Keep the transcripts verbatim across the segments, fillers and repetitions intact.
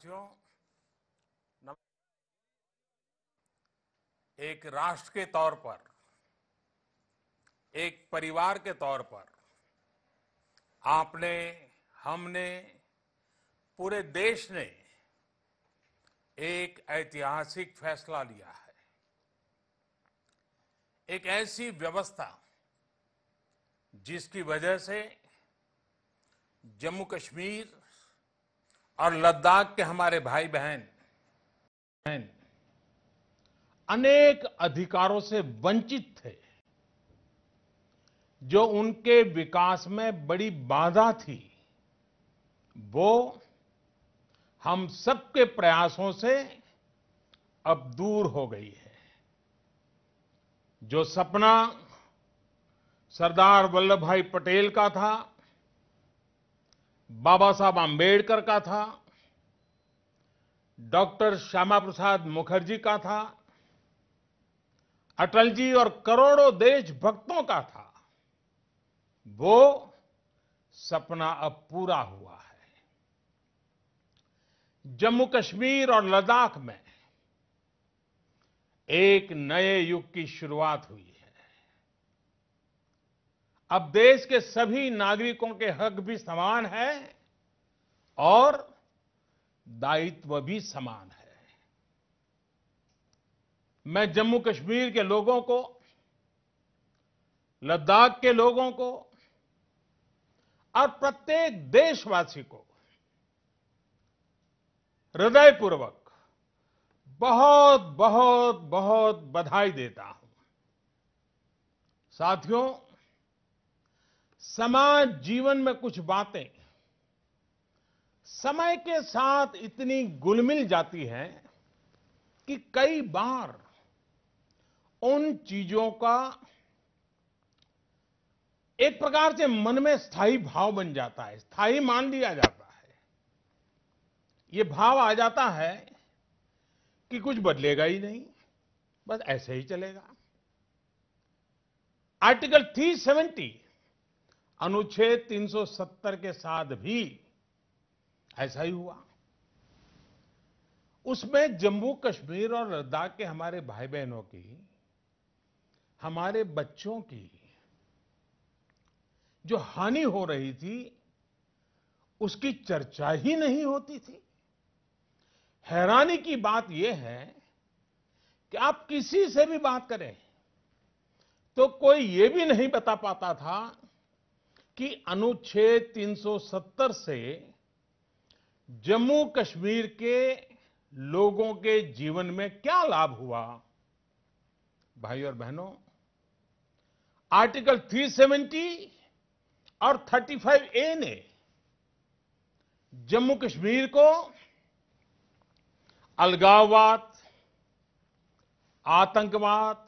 साथियों, एक राष्ट्र के तौर पर, एक परिवार के तौर पर आपने, हमने, पूरे देश ने एक ऐतिहासिक फैसला लिया है। एक ऐसी व्यवस्था जिसकी वजह से जम्मू कश्मीर और लद्दाख के हमारे भाई बहन अनेक अधिकारों से वंचित थे, जो उनके विकास में बड़ी बाधा थी, वो हम सबके प्रयासों से अब दूर हो गई है। जो सपना सरदार वल्लभ भाई पटेल का था, बाबा साहब आम्बेडकर का था, डॉक्टर श्यामा प्रसाद मुखर्जी का था, अटल जी और करोड़ों देशभक्तों का था, वो सपना अब पूरा हुआ है। जम्मू कश्मीर और लद्दाख में एक नए युग की शुरुआत हुई है। अब देश के सभी नागरिकों के हक भी समान है और दायित्व भी समान है। मैं जम्मू कश्मीर के लोगों को, लद्दाख के लोगों को और प्रत्येक देशवासी को हृदयपूर्वक बहुत बहुत बहुत बधाई देता हूं। साथियों, समाज जीवन में कुछ बातें समय के साथ इतनी घुल-मिल जाती हैं कि कई बार उन चीजों का एक प्रकार से मन में स्थायी भाव बन जाता है, स्थायी मान लिया जाता है। ये भाव आ जाता है कि कुछ बदलेगा ही नहीं, बस ऐसे ही चलेगा। आर्टिकल तीन सौ सत्तर, अनुच्छेद तीन सौ सत्तर के साथ भी ऐसा ही हुआ। उसमें जम्मू कश्मीर और लद्दाख के हमारे भाई बहनों की, हमारे बच्चों की जो हानि हो रही थी, उसकी चर्चा ही नहीं होती थी। हैरानी की बात यह है कि आप किसी से भी बात करें तो कोई ये भी नहीं बता पाता था कि अनुच्छेद तीन सौ सत्तर से जम्मू कश्मीर के लोगों के जीवन में क्या लाभ हुआ। भाई और बहनों, आर्टिकल तीन सौ सत्तर और पैंतीस ए ने जम्मू कश्मीर को अलगाववाद, आतंकवाद,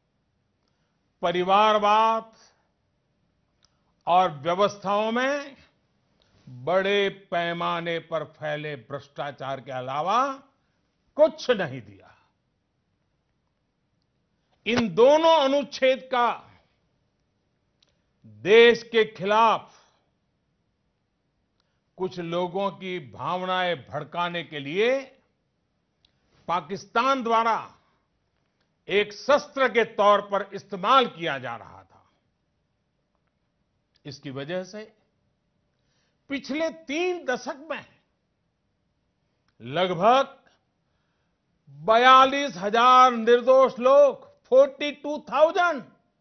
परिवारवाद और व्यवस्थाओं में बड़े पैमाने पर फैले भ्रष्टाचार के अलावा कुछ नहीं दिया। इन दोनों अनुच्छेद का देश के खिलाफ कुछ लोगों की भावनाएं भड़काने के लिए पाकिस्तान द्वारा एक शस्त्र के तौर पर इस्तेमाल किया जा रहा था। इसकी वजह से पिछले तीन दशक में लगभग बयालीस हजार निर्दोष लोग, बयालीस हजार,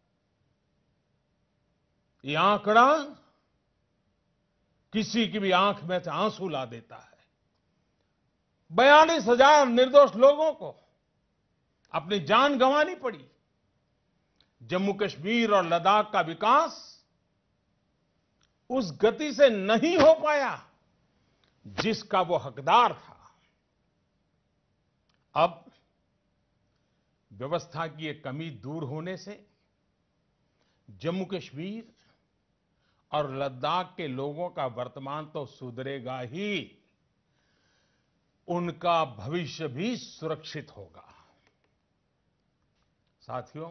ये आंकड़ा किसी की भी आंख में से आंसू ला देता है। बयालीस हजार निर्दोष लोगों को अपनी जान गंवानी पड़ी। जम्मू कश्मीर और लद्दाख का विकास उस गति से नहीं हो पाया जिसका वो हकदार था। अब व्यवस्था की एक कमी दूर होने से जम्मू कश्मीर और लद्दाख के लोगों का वर्तमान तो सुधरेगा ही, उनका भविष्य भी सुरक्षित होगा। साथियों,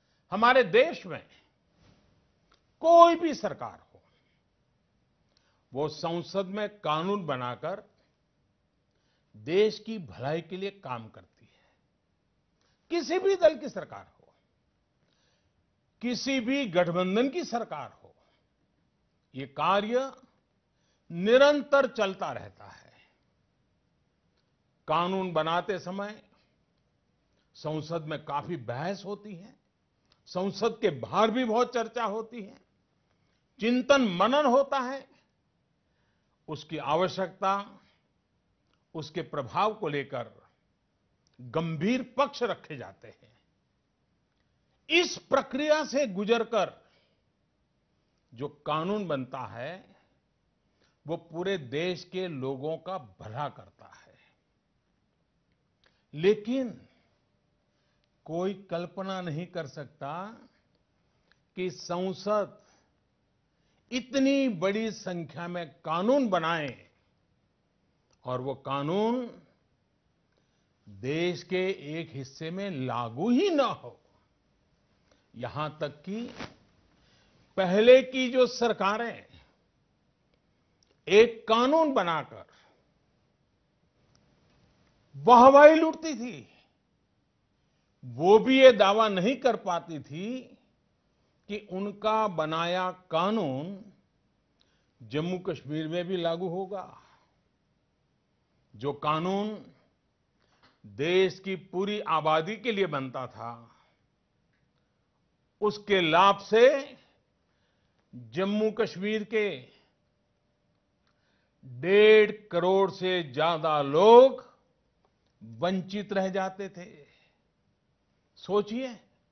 हमारे देश में कोई भी सरकार हो, वो संसद में कानून बनाकर देश की भलाई के लिए काम करती है। किसी भी दल की सरकार हो, किसी भी गठबंधन की सरकार हो, ये कार्य निरंतर चलता रहता है। कानून बनाते समय संसद में काफी बहस होती है, संसद के बाहर भी बहुत चर्चा होती है, चिंतन मनन होता है, उसकी आवश्यकता, उसके प्रभाव को लेकर गंभीर पक्ष रखे जाते हैं। इस प्रक्रिया से गुजरकर जो कानून बनता है वो पूरे देश के लोगों का भला करता है। लेकिन कोई कल्पना नहीं कर सकता कि संसद इतनी बड़ी संख्या में कानून बनाए और वो कानून देश के एक हिस्से में लागू ही ना हो। यहां तक कि पहले की जो सरकारें एक कानून बनाकर वाहवाही लूटती थी, वो भी ये दावा नहीं कर पाती थी कि उनका बनाया कानून जम्मू कश्मीर में भी लागू होगा। जो कानून देश की पूरी आबादी के लिए बनता था, उसके लाभ से जम्मू कश्मीर के डेढ़ करोड़ से ज्यादा लोग वंचित रह जाते थे। सोचिए,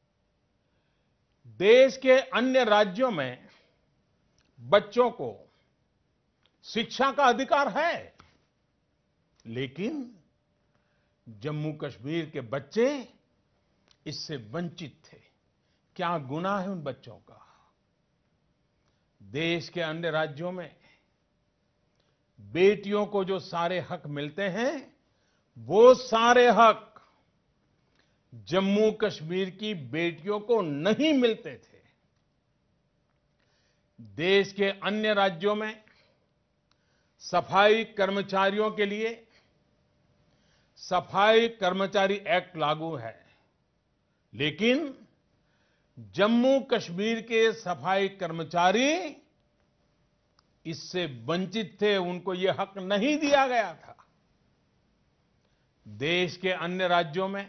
देश के अन्य राज्यों में बच्चों को शिक्षा का अधिकार है, लेकिन जम्मू कश्मीर के बच्चे इससे वंचित थे। क्या गुनाह है उन बच्चों का? देश के अन्य राज्यों में बेटियों को जो सारे हक मिलते हैं, वो सारे हक जम्मू कश्मीर की बेटियों को नहीं मिलते थे। देश के अन्य राज्यों में सफाई कर्मचारियों के लिए सफाई कर्मचारी एक्ट लागू है, लेकिन जम्मू कश्मीर के सफाई कर्मचारी इससे वंचित थे, उनको यह हक नहीं दिया गया था। देश के अन्य राज्यों में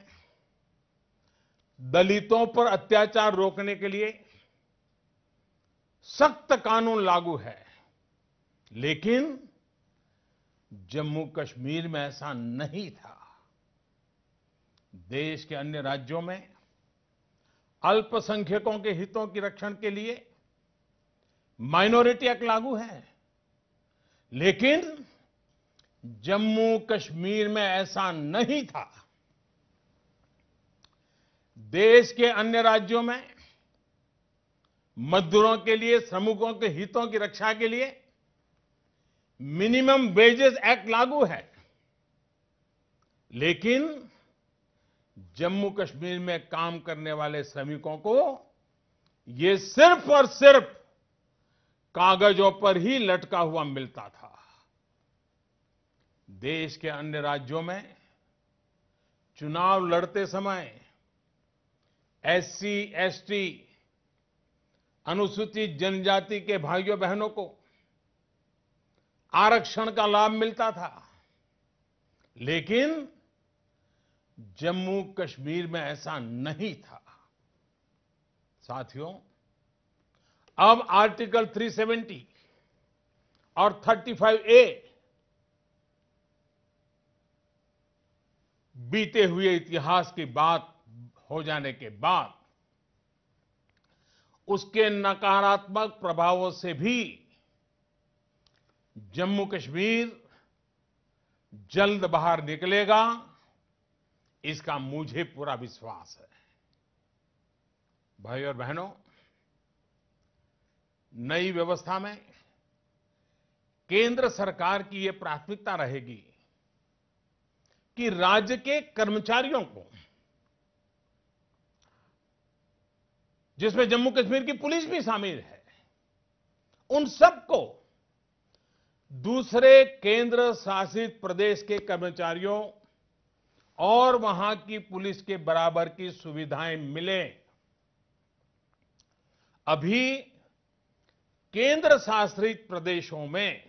दलितों पर अत्याचार रोकने के लिए सख्त कानून लागू है, लेकिन जम्मू कश्मीर में ऐसा नहीं था। देश के अन्य राज्यों में अल्पसंख्यकों के हितों की रक्षण के लिए माइनॉरिटी एक्ट लागू है, लेकिन जम्मू कश्मीर में ऐसा नहीं था। देश के अन्य राज्यों में मजदूरों के लिए, श्रमिकों के हितों की रक्षा के लिए मिनिमम वेजेस एक्ट लागू है, लेकिन जम्मू कश्मीर में काम करने वाले श्रमिकों को ये सिर्फ और सिर्फ कागजों पर ही लटका हुआ मिलता था। देश के अन्य राज्यों में चुनाव लड़ते समय एससी, एसटी, अनुसूचित जनजाति के भाइयों बहनों को आरक्षण का लाभ मिलता था, लेकिन जम्मू कश्मीर में ऐसा नहीं था। साथियों, अब आर्टिकल तीन सौ सत्तर और पैंतीस ए बीते हुए इतिहास की बात हो जाने के बाद उसके नकारात्मक प्रभावों से भी जम्मू कश्मीर जल्द बाहर निकलेगा, इसका मुझे पूरा विश्वास है। भाइयों और बहनों, नई व्यवस्था में केंद्र सरकार की यह प्राथमिकता रहेगी कि राज्य के कर्मचारियों को, जिसमें जम्मू कश्मीर की पुलिस भी शामिल है, उन सबको दूसरे केंद्र शासित प्रदेश के कर्मचारियों और वहां की पुलिस के बराबर की सुविधाएं मिले। अभी केंद्र शासित प्रदेशों में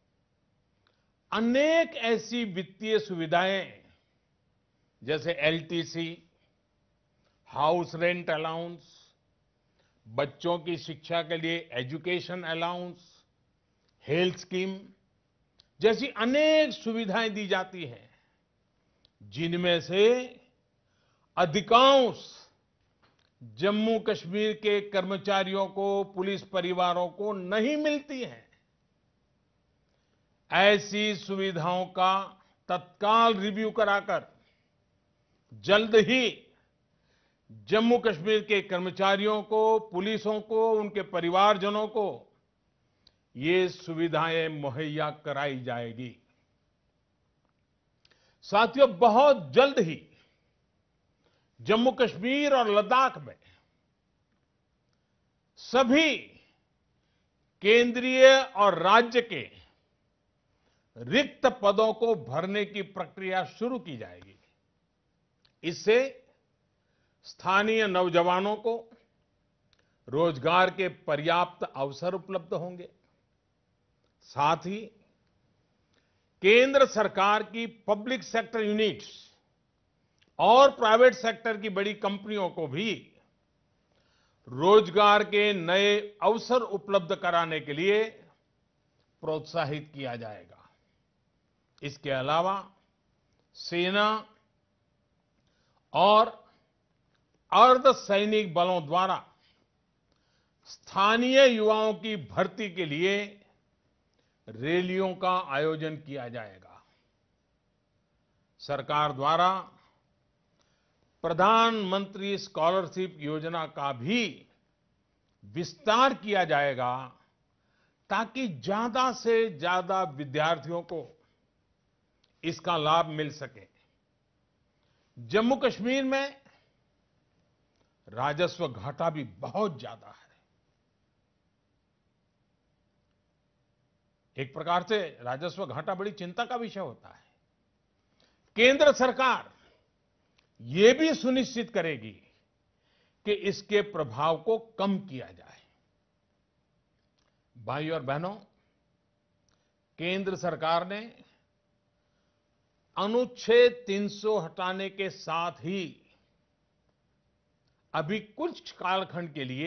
अनेक ऐसी वित्तीय सुविधाएं जैसे एलटीसी, हाउस रेंट अलाउंस, बच्चों की शिक्षा के लिए एजुकेशन अलाउंस, हेल्थ स्कीम जैसी अनेक सुविधाएं दी जाती हैं, जिनमें से अधिकांश जम्मू कश्मीर के कर्मचारियों को, पुलिस परिवारों को नहीं मिलती हैं। ऐसी सुविधाओं का तत्काल रिव्यू कराकर जल्द ही जम्मू कश्मीर के कर्मचारियों को, पुलिसों को, उनके परिवारजनों को ये सुविधाएं मुहैया कराई जाएगी। साथियों, बहुत जल्द ही जम्मू कश्मीर और लद्दाख में सभी केंद्रीय और राज्य के रिक्त पदों को भरने की प्रक्रिया शुरू की जाएगी। इससे स्थानीय नौजवानों को रोजगार के पर्याप्त अवसर उपलब्ध होंगे। साथ ही केंद्र सरकार की पब्लिक सेक्टर यूनिट्स और प्राइवेट सेक्टर की बड़ी कंपनियों को भी रोजगार के नए अवसर उपलब्ध कराने के लिए प्रोत्साहित किया जाएगा। इसके अलावा सेना और अर्ध सैनिक बलों द्वारा स्थानीय युवाओं की भर्ती के लिए रैलियों का आयोजन किया जाएगा। सरकार द्वारा प्रधानमंत्री स्कॉलरशिप योजना का भी विस्तार किया जाएगा ताकि ज्यादा से ज्यादा विद्यार्थियों को इसका लाभ मिल सके। जम्मू कश्मीर में राजस्व घाटा भी बहुत ज्यादा है। एक प्रकार से राजस्व घाटा बड़ी चिंता का विषय होता है। केंद्र सरकार ये भी सुनिश्चित करेगी कि इसके प्रभाव को कम किया जाए। भाइयों और बहनों, केंद्र सरकार ने अनुच्छेद तीन सौ हटाने के साथ ही अभी कुछ कालखंड के लिए,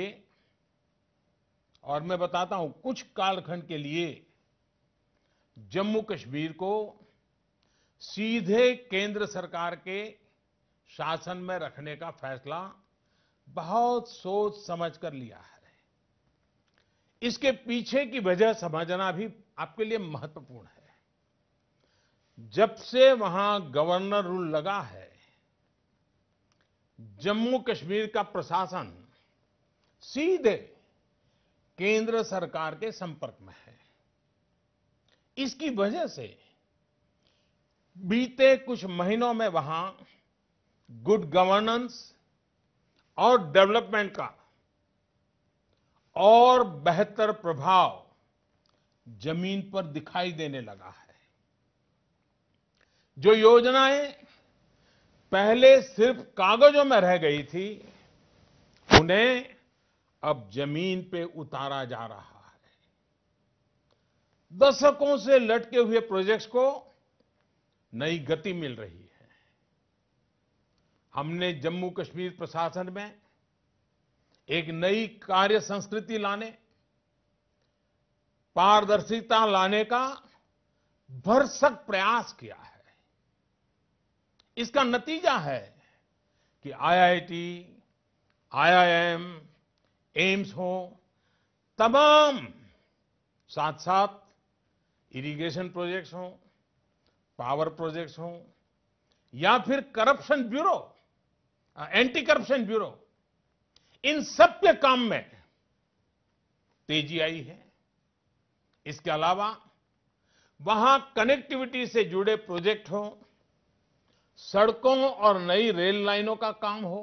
और मैं बताता हूं कुछ कालखंड के लिए, जम्मू कश्मीर को सीधे केंद्र सरकार के शासन में रखने का फैसला बहुत सोच समझ कर लिया है। इसके पीछे की वजह समझना भी आपके लिए महत्वपूर्ण है। जब से वहां गवर्नर रूल लगा है, जम्मू कश्मीर का प्रशासन सीधे केंद्र सरकार के संपर्क में है। इसकी वजह से बीते कुछ महीनों में वहां गुड गवर्नेंस और डेवलपमेंट का और बेहतर प्रभाव जमीन पर दिखाई देने लगा है। जो योजनाएं पहले सिर्फ कागजों में रह गई थी, उन्हें अब जमीन पे उतारा जा रहा है। दशकों से लटके हुए प्रोजेक्ट्स को नई गति मिल रही है। हमने जम्मू कश्मीर प्रशासन में एक नई कार्य संस्कृति लाने, पारदर्शिता लाने का भरसक प्रयास किया है। इसका नतीजा है कि आईआईटी, आईआईएम, एम्स हो, तमाम साथ साथ इरिगेशन प्रोजेक्ट्स हों, पावर प्रोजेक्ट्स हों, या फिर corruption bureau, anti corruption bureau, इन सब के काम में तेजी आई है। इसके अलावा वहां कनेक्टिविटी से जुड़े प्रोजेक्ट हों, सड़कों और नई रेल लाइनों का काम हो,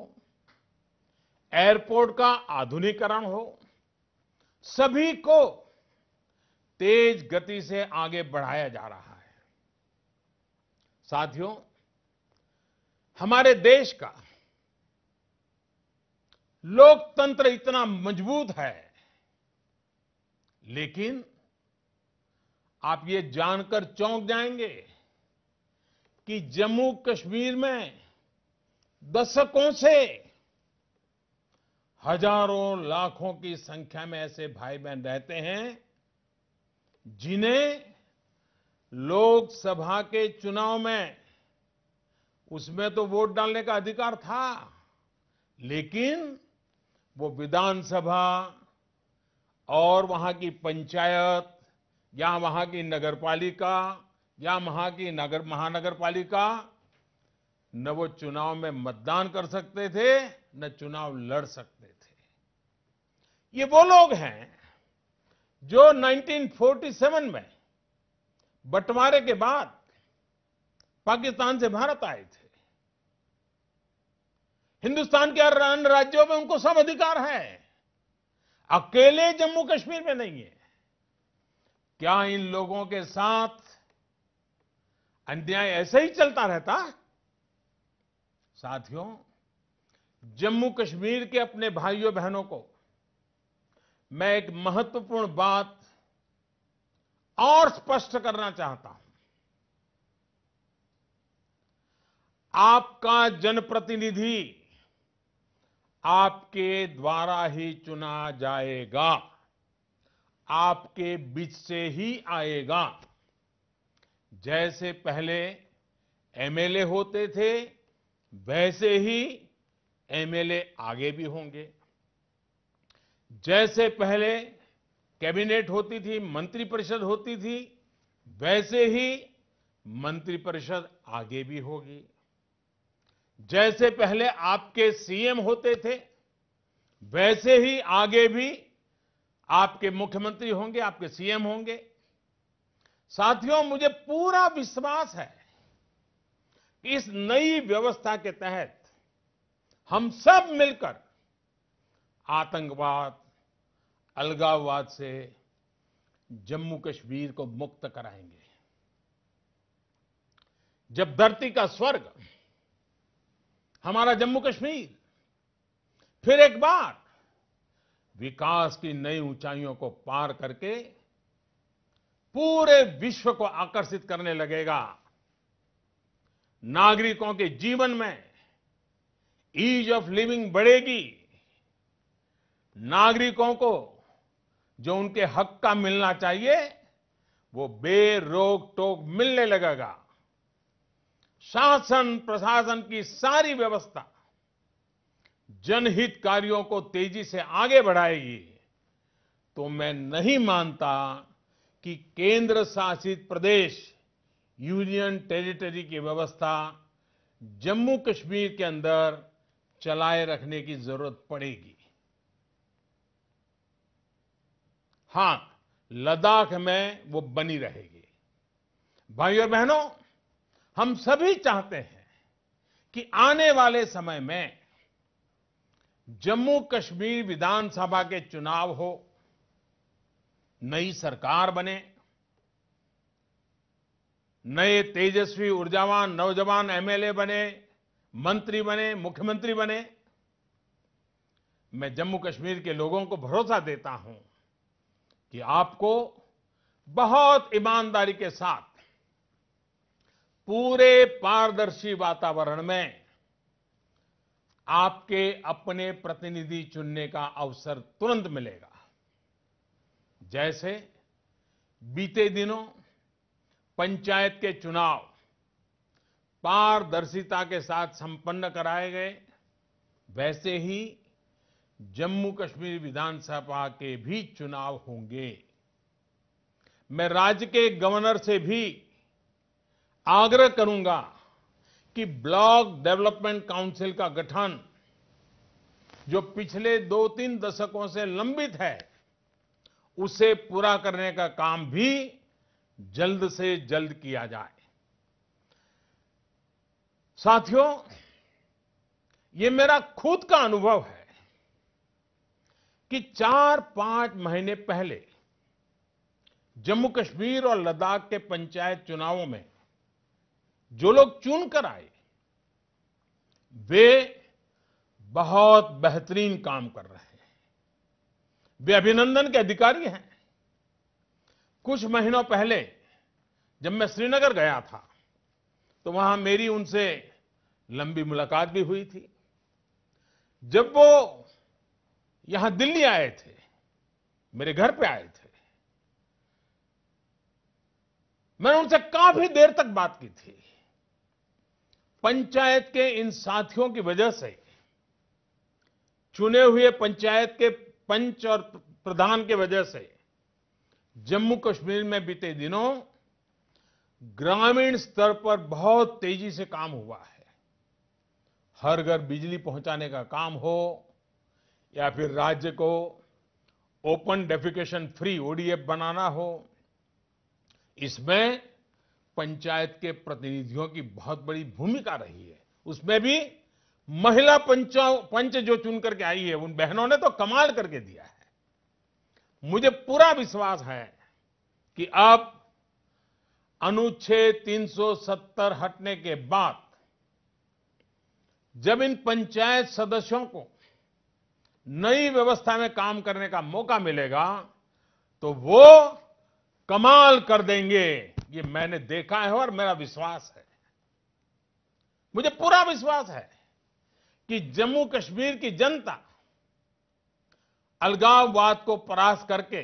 एयरपोर्ट का आधुनिकीकरण हो, सभी को तेज गति से आगे बढ़ाया जा रहा है। साथियों, हमारे देश का लोकतंत्र इतना मजबूत है, लेकिन आप ये जानकर चौंक जाएंगे कि जम्मू कश्मीर में दशकों से हजारों लाखों की संख्या में ऐसे भाई बहन रहते हैं जिन्हें लोकसभा के चुनाव में, उसमें तो वोट डालने का अधिकार था, लेकिन वो विधानसभा और वहां की पंचायत या वहां की नगरपालिका या वहां की नगर महानगरपालिका, न वो चुनाव में मतदान कर सकते थे न चुनाव लड़ सकते थे। ये वो लोग हैं जो उन्नीस सौ सैंतालीस में बंटवारे के बाद पाकिस्तान से भारत आए थे। हिंदुस्तान के अन्य राज्यों में उनको सब अधिकार है, अकेले जम्मू कश्मीर में नहीं है। क्या इन लोगों के साथ अन्याय ऐसे ही चलता रहता? साथियों, जम्मू कश्मीर के अपने भाइयों बहनों को मैं एक महत्वपूर्ण बात और स्पष्ट करना चाहता हूं। आपका जनप्रतिनिधि आपके द्वारा ही चुना जाएगा, आपके बीच से ही आएगा। जैसे पहले एमएलए होते थे, वैसे ही एमएलए आगे भी होंगे। जैसे पहले कैबिनेट होती थी, मंत्रिपरिषद होती थी, वैसे ही मंत्रिपरिषद आगे भी होगी। जैसे पहले आपके सीएम होते थे, वैसे ही आगे भी आपके मुख्यमंत्री होंगे, आपके सीएम होंगे। साथियों, मुझे पूरा विश्वास है कि इस नई व्यवस्था के तहत हम सब मिलकर आतंकवाद, अलगाववाद से जम्मू कश्मीर को मुक्त कराएंगे। जब धरती का स्वर्ग हमारा जम्मू कश्मीर फिर एक बार विकास की नई ऊंचाइयों को पार करके पूरे विश्व को आकर्षित करने लगेगा, नागरिकों के जीवन में ईज ऑफ लिविंग बढ़ेगी, नागरिकों को जो उनके हक का मिलना चाहिए वो बेरोक टोक मिलने लगेगा, शासन प्रशासन की सारी व्यवस्था जनहित कार्यों को तेजी से आगे बढ़ाएगी। तो मैं नहीं मानता कि केंद्र शासित प्रदेश, यूनियन टेरिटरी की व्यवस्था जम्मू कश्मीर के अंदर चलाए रखने की जरूरत पड़ेगी। हां, लद्दाख में वो बनी रहेगी। भाइयों और बहनों, हम सभी चाहते हैं कि आने वाले समय में जम्मू कश्मीर विधानसभा के चुनाव हो, नई सरकार बने, नए तेजस्वी ऊर्जावान नौजवान एमएलए बने, मंत्री बने, मुख्यमंत्री बने। मैं जम्मू कश्मीर के लोगों को भरोसा देता हूं कि आपको बहुत ईमानदारी के साथ पूरे पारदर्शी वातावरण में आपके अपने प्रतिनिधि चुनने का अवसर तुरंत मिलेगा। जैसे बीते दिनों पंचायत के चुनाव पारदर्शिता के साथ संपन्न कराए गए, वैसे ही जम्मू कश्मीर विधानसभा के भी चुनाव होंगे। मैं राज्य के गवर्नर से भी आग्रह करूंगा कि ब्लॉक डेवलपमेंट काउंसिल का गठन जो पिछले दो तीन दशकों से लंबित है, उसे पूरा करने का काम भी जल्द से जल्द किया जाए। साथियों, ये मेरा खुद का अनुभव है कि चार पांच महीने पहले जम्मू कश्मीर और लद्दाख के पंचायत चुनावों में जो लोग चुनकर आए वे बहुत बेहतरीन काम कर रहे हैं। वे अभिनंदन के अधिकारी हैं। कुछ महीनों पहले जब मैं श्रीनगर गया था तो वहां मेरी उनसे लंबी मुलाकात भी हुई थी। जब वो यहां दिल्ली आए थे, मेरे घर पे आए थे, मैंने उनसे काफी देर तक बात की थी। पंचायत के इन साथियों की वजह से, चुने हुए पंचायत के पंच और प्रधान की वजह से जम्मू कश्मीर में बीते दिनों ग्रामीण स्तर पर बहुत तेजी से काम हुआ है। हर घर बिजली पहुंचाने का काम हो या फिर राज्य को ओपन डेफिकेशन फ्री ओडीएफ बनाना हो, इसमें पंचायत के प्रतिनिधियों की बहुत बड़ी भूमिका रही है। उसमें भी महिला पंचों पंच जो चुन करके आई है, उन बहनों ने तो कमाल करके दिया है। मुझे पूरा विश्वास है कि अब अनुच्छेद तीन सौ सत्तर हटने के बाद जब इन पंचायत सदस्यों को नई व्यवस्था में काम करने का मौका मिलेगा तो वो कमाल कर देंगे। ये मैंने देखा है और मेरा विश्वास है, मुझे पूरा विश्वास है कि जम्मू कश्मीर की जनता अलगाववाद को परास्त करके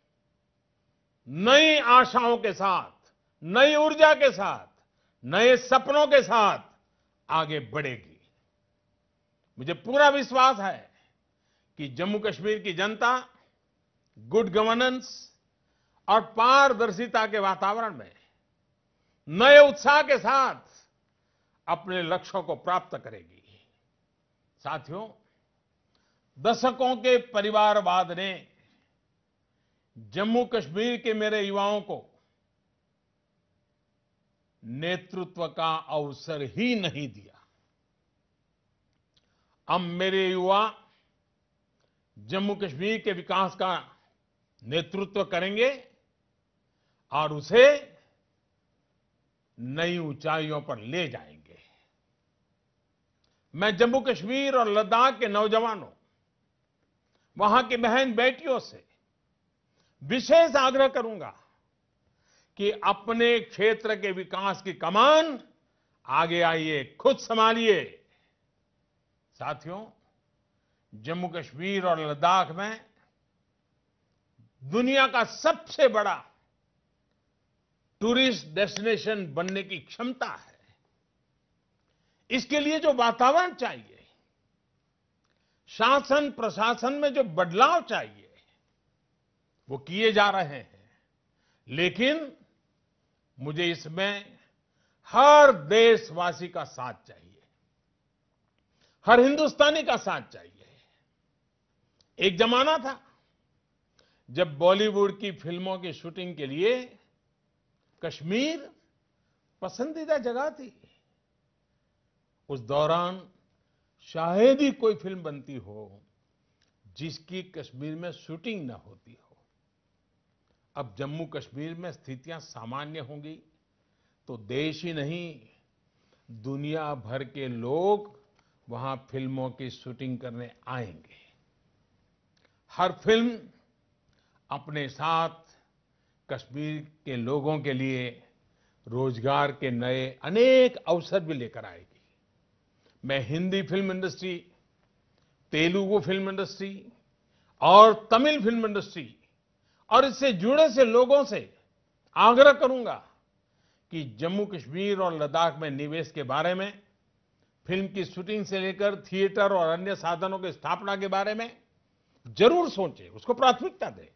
नई आशाओं के साथ, नई ऊर्जा के साथ, नए सपनों के साथ आगे बढ़ेगी। मुझे पूरा विश्वास है कि जम्मू कश्मीर की जनता गुड गवर्नेंस और पारदर्शिता के वातावरण में नए उत्साह के साथ अपने लक्ष्यों को प्राप्त करेगी। साथियों, दशकों के परिवारवाद ने जम्मू कश्मीर के मेरे युवाओं को नेतृत्व का अवसर ही नहीं दिया। अब मेरे युवा जम्मू कश्मीर के विकास का नेतृत्व करेंगे और उसे नई ऊंचाइयों पर ले जाएंगे। मैं जम्मू कश्मीर और लद्दाख के नौजवानों, वहां की बहन बेटियों से विशेष आग्रह करूंगा कि अपने क्षेत्र के विकास की कमान आगे आइए, खुद संभालिए। साथियों, जम्मू कश्मीर और लद्दाख में दुनिया का सबसे बड़ा टूरिस्ट डेस्टिनेशन बनने की क्षमता है। इसके लिए जो वातावरण चाहिए, शासन प्रशासन में जो बदलाव चाहिए, वो किए जा रहे हैं। लेकिन मुझे इसमें हर देशवासी का साथ चाहिए, हर हिंदुस्तानी का साथ चाहिए। एक जमाना था जब बॉलीवुड की फिल्मों की शूटिंग के लिए कश्मीर पसंदीदा जगह थी। उस दौरान शायद ही कोई फिल्म बनती हो जिसकी कश्मीर में शूटिंग न होती हो। अब जम्मू कश्मीर में स्थितियां सामान्य होंगी तो देश ही नहीं, दुनिया भर के लोग वहां फिल्मों की शूटिंग करने आएंगे। हर फिल्म अपने साथ कश्मीर के लोगों के लिए रोजगार के नए अनेक अवसर भी लेकर आएगी। मैं Hindi film industry, Telugu film industry और तमिल फिल्म इंडस्ट्री और इससे जुड़े से लोगों से आग्रह करूंगा कि जम्मू कश्मीर और लद्दाख में निवेश के बारे में, फिल्म की शूटिंग से लेकर थिएटर और अन्य साधनों की स्थापना के बारे में जरूर सोचें, उसको प्राथमिकता दें।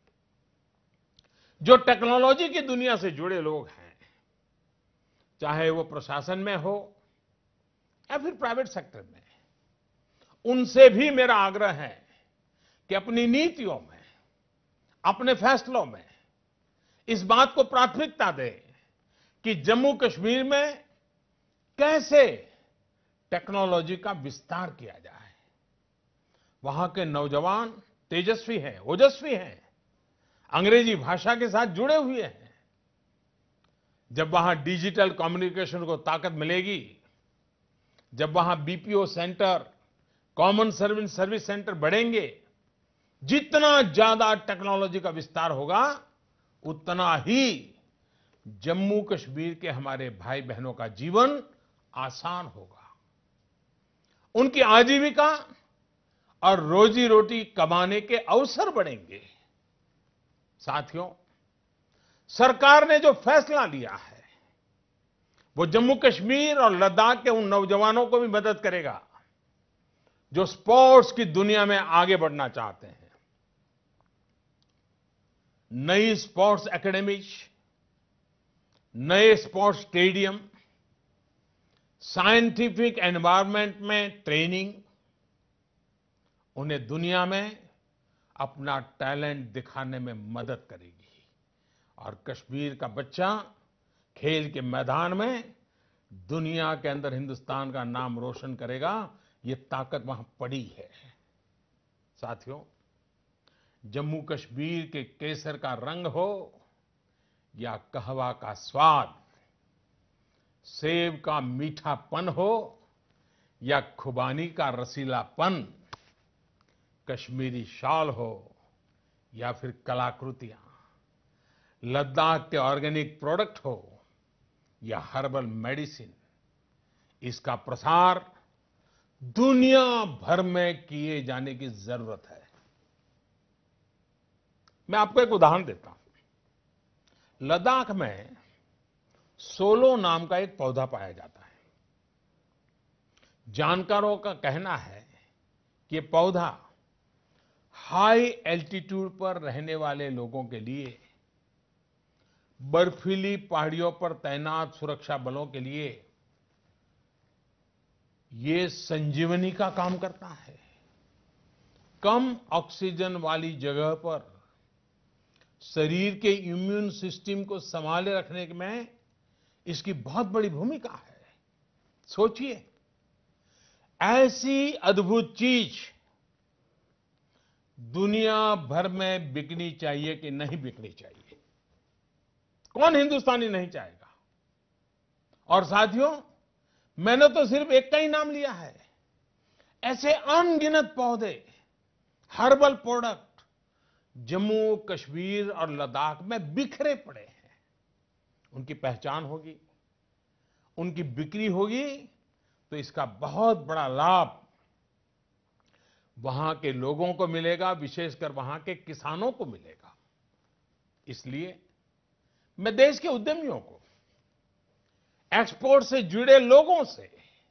जो टेक्नोलॉजी की दुनिया से जुड़े लोग हैं, चाहे वो प्रशासन में हो या फिर प्राइवेट सेक्टर में, उनसे भी मेरा आग्रह है कि अपनी नीतियों में, अपने फैसलों में इस बात को प्राथमिकता दें कि जम्मू कश्मीर में कैसे टेक्नोलॉजी का विस्तार किया जाए। वहां के नौजवान तेजस्वी हैं, ओजस्वी हैं। अंग्रेजी भाषा के साथ जुड़े हुए हैं। जब वहां डिजिटल कम्युनिकेशन को ताकत मिलेगी, जब वहां BPO centre, common service service centre बढ़ेंगे, जितना ज्यादा टेक्नोलॉजी का विस्तार होगा, उतना ही जम्मू कश्मीर के हमारे भाई बहनों का जीवन आसान होगा। उनकी आजीविका और रोजी रोटी कमाने के अवसर बढ़ेंगे। साथियों, सरकार ने जो फैसला लिया है, वो जम्मू कश्मीर और लद्दाख के उन नौजवानों को भी मदद करेगा जो स्पोर्ट्स की दुनिया में आगे बढ़ना चाहते हैं। नई स्पोर्ट्स एकेडमीज, नए स्पोर्ट्स स्टेडियम, साइंटिफिक एनवायरनमेंट में ट्रेनिंग, उन्हें दुनिया में अपना टैलेंट दिखाने में मदद करेगी। और कश्मीर का बच्चा खेल के मैदान में दुनिया के अंदर हिंदुस्तान का नाम रोशन करेगा, ये ताकत वहां पड़ी है। साथियों, जम्मू कश्मीर के केसर का रंग हो या कहवा का स्वाद, सेब का मीठापन हो या खुबानी का रसीलापन, कश्मीरी शॉल हो या फिर कलाकृतियां, लद्दाख के ऑर्गेनिक प्रोडक्ट हो या हर्बल मेडिसिन, इसका प्रसार दुनिया भर में किए जाने की जरूरत है। मैं आपको एक उदाहरण देता हूं। लद्दाख में सोलो नाम का एक पौधा पाया जाता है। जानकारों का कहना है कि ये पौधा हाई एल्टीट्यूड पर रहने वाले लोगों के लिए, बर्फीली पहाड़ियों पर तैनात सुरक्षा बलों के लिए ये संजीवनी का काम करता है। कम ऑक्सीजन वाली जगह पर शरीर के इम्यून सिस्टम को संभाले रखने में इसकी बहुत बड़ी भूमिका है। सोचिए, ऐसी अद्भुत चीज दुनिया भर में बिकनी चाहिए कि नहीं बिकनी चाहिए? कौन हिंदुस्तानी नहीं चाहेगा? और साथियों, मैंने तो सिर्फ एक का ही नाम लिया है। ऐसे अनगिनत पौधे, हर्बल प्रोडक्ट जम्मू कश्मीर और लद्दाख में बिखरे पड़े हैं। उनकी पहचान होगी, उनकी बिक्री होगी, तो इसका बहुत बड़ा लाभ वहां के लोगों को मिलेगा, विशेषकर वहां के किसानों को मिलेगा। इसलिए मैं देश के उद्यमियों को, एक्सपोर्ट से जुड़े लोगों से,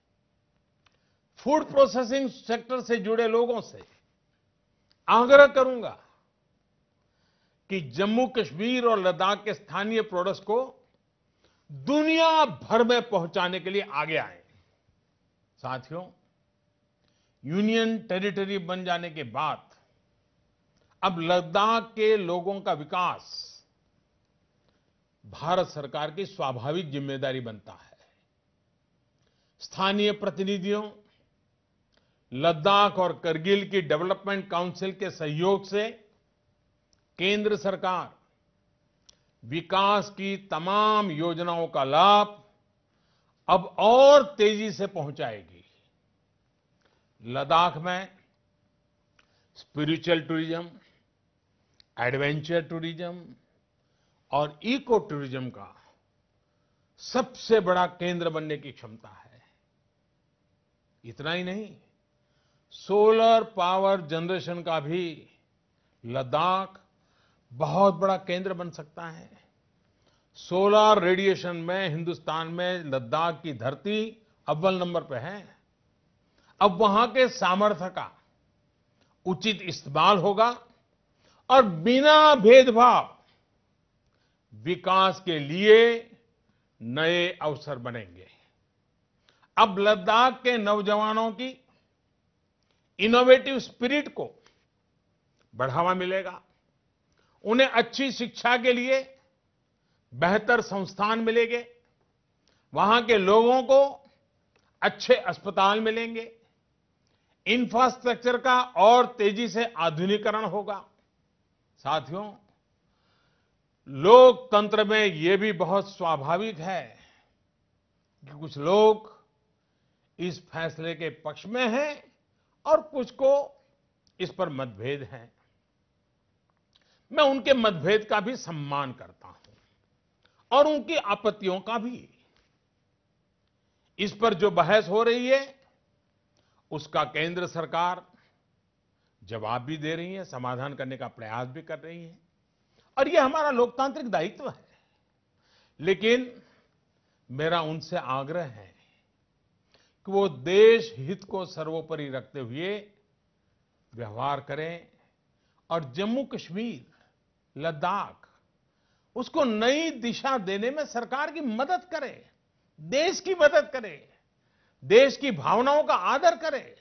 फूड प्रोसेसिंग सेक्टर से जुड़े लोगों से आग्रह करूंगा कि जम्मू कश्मीर और लद्दाख के स्थानीय प्रोडक्ट्स को दुनिया भर में पहुंचाने के लिए आगे आए। साथियों, यूनियन टेरिटरी बन जाने के बाद अब लद्दाख के लोगों का विकास भारत सरकार की स्वाभाविक जिम्मेदारी बनता है। स्थानीय प्रतिनिधियों, लद्दाख और करगिल की डेवलपमेंट काउंसिल के सहयोग से केंद्र सरकार विकास की तमाम योजनाओं का लाभ अब और तेजी से पहुंचाएगी। लद्दाख में स्पिरिचुअल टूरिज्म, एडवेंचर टूरिज्म और इको टूरिज्म का सबसे बड़ा केंद्र बनने की क्षमता है। इतना ही नहीं, सोलर पावर जनरेशन का भी लद्दाख बहुत बड़ा केंद्र बन सकता है। सोलर रेडिएशन में हिंदुस्तान में लद्दाख की धरती अव्वल नंबर पे है। अब वहां के सामर्थ्य का उचित इस्तेमाल होगा और बिना भेदभाव विकास के लिए नए अवसर बनेंगे। अब लद्दाख के नौजवानों की इनोवेटिव स्पिरिट को बढ़ावा मिलेगा। उन्हें अच्छी शिक्षा के लिए बेहतर संस्थान मिलेंगे। वहां के लोगों को अच्छे अस्पताल मिलेंगे। इंफ्रास्ट्रक्चर का और तेजी से आधुनिकीकरण होगा। साथियों, लोकतंत्र में ये भी बहुत स्वाभाविक है कि कुछ लोग इस फैसले के पक्ष में हैं और कुछ को इस पर मतभेद है। मैं उनके मतभेद का भी सम्मान करता हूं और उनकी आपत्तियों का भी। इस पर जो बहस हो रही है उसका केंद्र सरकार जवाब भी दे रही है, समाधान करने का प्रयास भी कर रही है और यह हमारा लोकतांत्रिक दायित्व है। लेकिन मेरा उनसे आग्रह है कि वो देश हित को सर्वोपरि रखते हुए व्यवहार करें और जम्मू कश्मीर, लद्दाख उसको नई दिशा देने में सरकार की मदद करें, देश की मदद करें, देश की भावनाओं का आदर करें।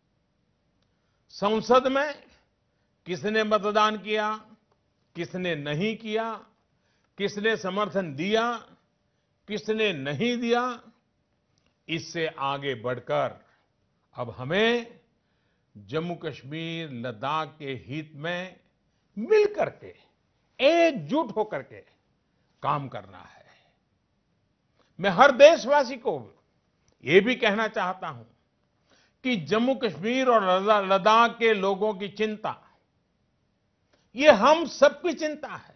संसद में किसने मतदान किया, किसने नहीं किया, किसने समर्थन दिया, किसने नहीं दिया, इससे आगे बढ़कर अब हमें जम्मू कश्मीर, लद्दाख के हित में मिलकर के, एकजुट होकर के काम करना है। मैं हर देशवासी को ये भी कहना चाहता हूं कि जम्मू कश्मीर और लद्दाख के लोगों की चिंता, ये हम सबकी चिंता है।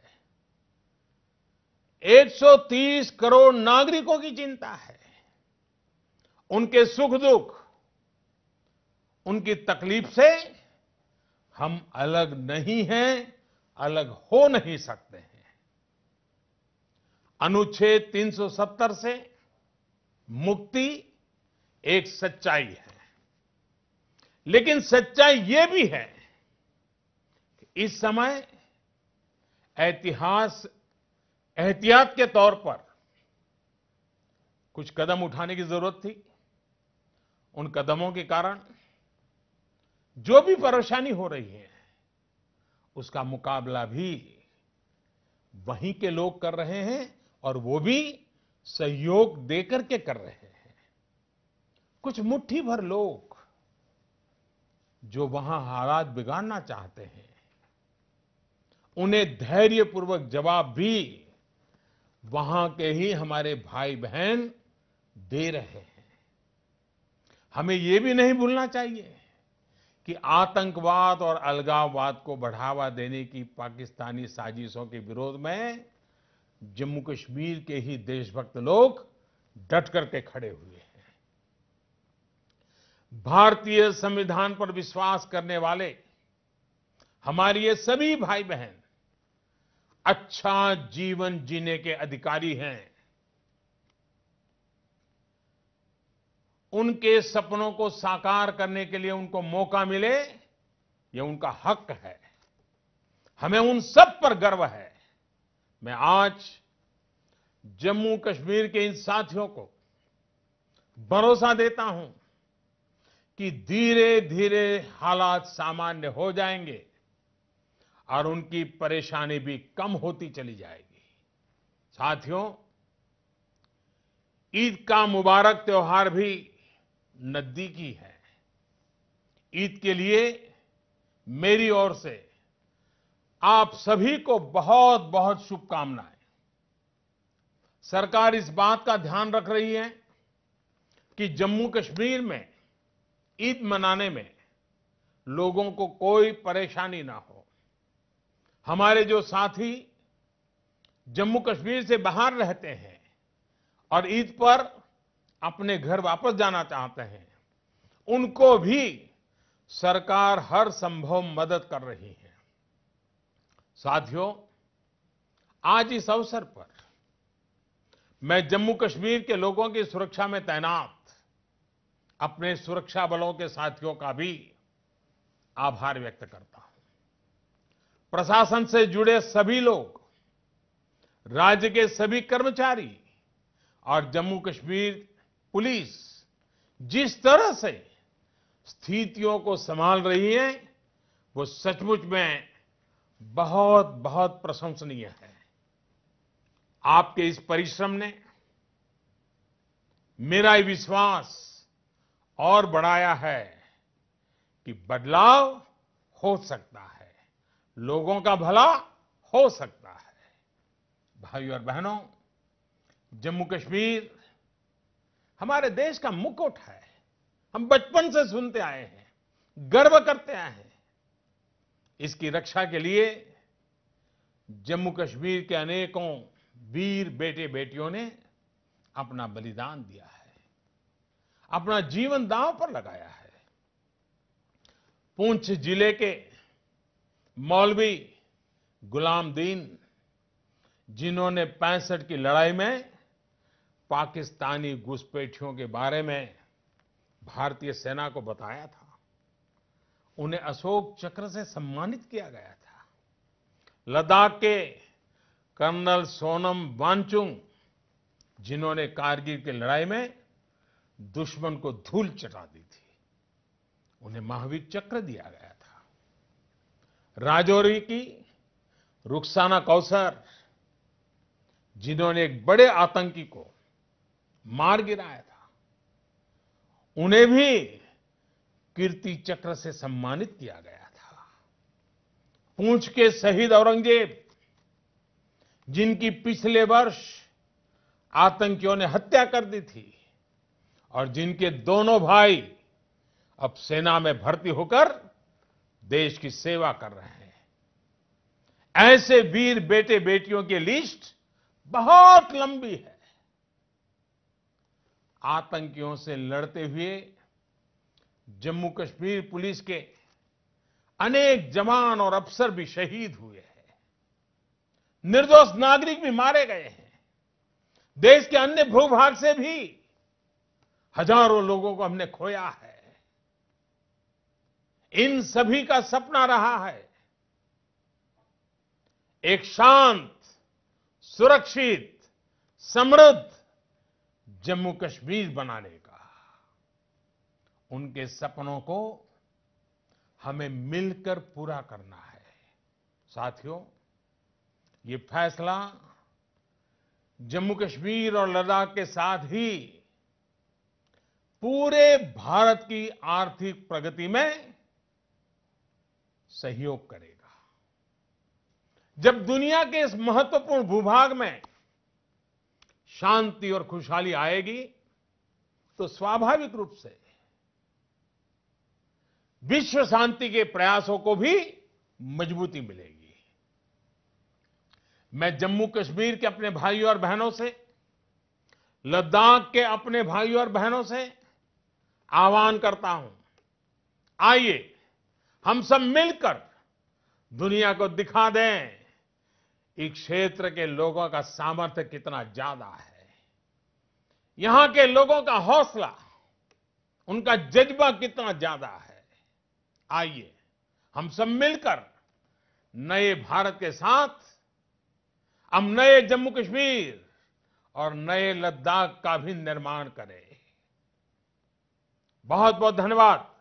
एक सौ तीस करोड़ नागरिकों की चिंता है। उनके सुख दुख, उनकी तकलीफ से हम अलग नहीं हैं, अलग हो नहीं सकते हैं। अनुच्छेद तीन सौ सत्तर से मुक्ति एक सच्चाई है, लेकिन सच्चाई ये भी है कि इस समय इतिहास एहतियात के तौर पर कुछ कदम उठाने की जरूरत थी। उन कदमों के कारण जो भी परेशानी हो रही है उसका मुकाबला भी वहीं के लोग कर रहे हैं और वो भी सहयोग देकर के कर रहे हैं। कुछ मुट्ठी भर लोग जो वहां हालात बिगाड़ना चाहते हैं, उन्हें धैर्यपूर्वक जवाब भी वहां के ही हमारे भाई बहन दे रहे हैं। हमें ये भी नहीं भूलना चाहिए कि आतंकवाद और अलगाववाद को बढ़ावा देने की पाकिस्तानी साजिशों के विरोध में जम्मू कश्मीर के ही देशभक्त लोग डट करके खड़े हुए हैं। भारतीय संविधान पर विश्वास करने वाले हमारे ये सभी भाई बहन अच्छा जीवन जीने के अधिकारी हैं। उनके सपनों को साकार करने के लिए उनको मौका मिले, ये उनका हक है। हमें उन सब पर गर्व है। मैं आज जम्मू कश्मीर के इन साथियों को भरोसा देता हूं कि धीरे धीरे हालात सामान्य हो जाएंगे और उनकी परेशानी भी कम होती चली जाएगी। साथियों, ईद का मुबारक त्योहार भी नजदीकी है। ईद के लिए मेरी ओर से आप सभी को बहुत बहुत शुभकामनाएं। सरकार इस बात का ध्यान रख रही है कि जम्मू कश्मीर में ईद मनाने में लोगों को कोई परेशानी ना हो। हमारे जो साथी जम्मू कश्मीर से बाहर रहते हैं और ईद पर अपने घर वापस जाना चाहते हैं, उनको भी सरकार हर संभव मदद कर रही है। साथियों, आज इस अवसर पर मैं जम्मू कश्मीर के लोगों की सुरक्षा में तैनात अपने सुरक्षा बलों के साथियों का भी आभार व्यक्त करता हूं। प्रशासन से जुड़े सभी लोग, राज्य के सभी कर्मचारी और जम्मू कश्मीर पुलिस जिस तरह से स्थितियों को संभाल रही है, वो सचमुच में बहुत बहुत प्रशंसनीय है। आपके इस परिश्रम ने मेरा ये विश्वास और बढ़ाया है कि बदलाव हो सकता है, लोगों का भला हो सकता है। भाइयों और बहनों, जम्मू कश्मीर हमारे देश का मुकुट है। हम बचपन से सुनते आए हैं, गर्व करते आए हैं। इसकी रक्षा के लिए जम्मू कश्मीर के अनेकों वीर बेटे बेटियों ने अपना बलिदान दिया है, अपना जीवन दांव पर लगाया है। पुंछ जिले के मौलवी गुलाम दीन, जिन्होंने पैंसठ की लड़ाई में पाकिस्तानी घुसपैठियों के बारे में भारतीय सेना को बताया था, उन्हें अशोक चक्र से सम्मानित किया गया था। लद्दाख के कर्नल सोनम वांगचुक, जिन्होंने कारगिल की लड़ाई में दुश्मन को धूल चटा दी थी, उन्हें महावीर चक्र दिया गया था। राजौरी की रुखसाना कौसर, जिन्होंने एक बड़े आतंकी को मार गिराया था, उन्हें भी कीर्ति चक्र से सम्मानित किया गया था। पुंछ के शहीद औरंगजेब, जिनकी पिछले वर्ष आतंकियों ने हत्या कर दी थी और जिनके दोनों भाई अब सेना में भर्ती होकर देश की सेवा कर रहे हैं, ऐसे वीर बेटे बेटियों की लिस्ट बहुत लंबी है। आतंकियों से लड़ते हुए जम्मू कश्मीर पुलिस के अनेक जवान और अफसर भी शहीद हुए हैं। निर्दोष नागरिक भी मारे गए हैं। देश के अन्य भूभाग से भी हजारों लोगों को हमने खोया है। इन सभी का सपना रहा है एक शांत, सुरक्षित, समृद्ध जम्मू कश्मीर बनाने का। उनके सपनों को हमें मिलकर पूरा करना है। साथियों, ये फैसला जम्मू कश्मीर और लद्दाख के साथ ही पूरे भारत की आर्थिक प्रगति में सहयोग करेगा। जब दुनिया के इस महत्वपूर्ण भूभाग में शांति और खुशहाली आएगी, तो स्वाभाविक रूप से विश्व शांति के प्रयासों को भी मजबूती मिलेगी। मैं जम्मू कश्मीर के अपने भाइयों और बहनों से, लद्दाख के अपने भाइयों और बहनों से आह्वान करता हूं, आइए हम सब मिलकर दुनिया को दिखा दें इस क्षेत्र के लोगों का सामर्थ्य कितना ज्यादा है। यहां के लोगों का हौसला, उनका जज्बा कितना ज्यादा है। आइए हम सब मिलकर नए भारत के साथ हम नए जम्मू कश्मीर और नए लद्दाख का भी निर्माण करें। बहुत बहुत धन्यवाद।